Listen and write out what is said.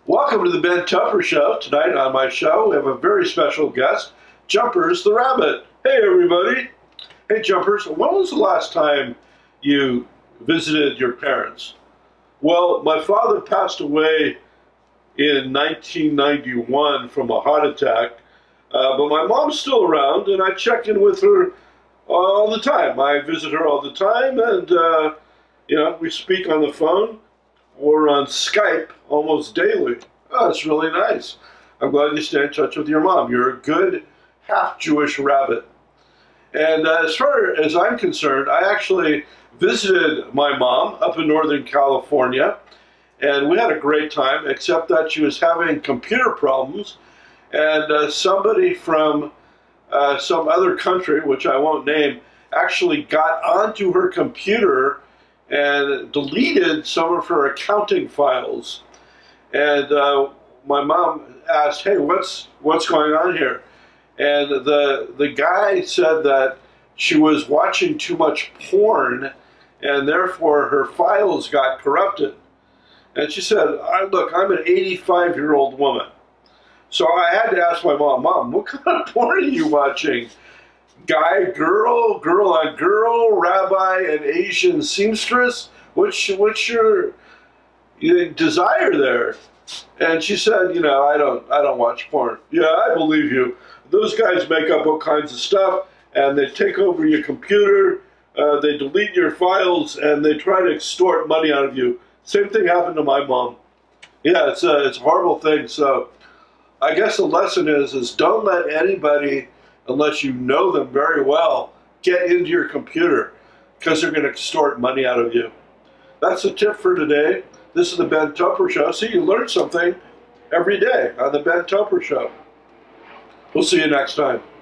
Welcome to the Ben Tupper Show. Tonight on my show, we have a very special guest, Jumpers the Rabbit. Hey, everybody. Hey, Jumpers. When was the last time you visited your parents? Well, my father passed away in 1991 from a heart attack, but my mom's still around, and I check in with her all the time. I visit her all the time, and, we speak on the phone or on Skype almost daily. Oh, it's really nice. I'm glad you stay in touch with your mom. You're a good half-Jewish rabbit. And as far as I'm concerned, I actually visited my mom up in Northern California, and we had a great time, except that she was having computer problems, and somebody from some other country, which I won't name, actually got onto her computer and deleted some of her accounting files. And my mom asked, "Hey, what's going on here?" And the guy said that she was watching too much porn, and therefore her files got corrupted. And she said, "Look, I'm an 85-year-old woman." So I had to ask my mom, "Mom, what kind of porn are you watching? Guy, girl, girl on girl, rabbi, and Asian seamstress? What's your desire there?" And she said, I don't watch porn." Yeah, I believe you. Those guys make up all kinds of stuff, and they take over your computer, they delete your files, and they try to extort money out of you. Same thing happened to my mom. Yeah, it's a horrible thing. So I guess the lesson is don't let anybody, unless you know them very well, get into your computer, because they're going to extort money out of you. That's the tip for today. This is the Ben Tupper Show. See, you learn something every day on the Ben Tupper Show. We'll see you next time.